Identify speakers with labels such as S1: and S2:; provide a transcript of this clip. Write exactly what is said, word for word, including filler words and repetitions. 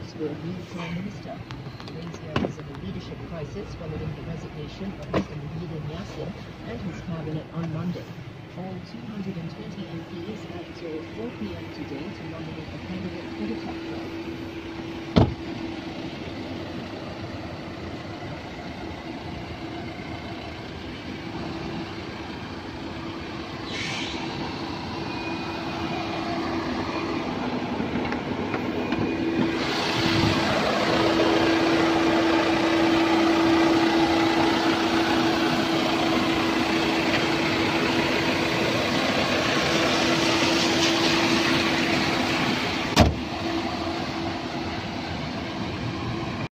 S1: MPs will meet Prime Minister. Malaysia is in a leadership crisis following the resignation of Mister Muhyiddin Yassin and his cabinet on Monday. All two hundred twenty M Ps met till four p m today to nominate a cabinet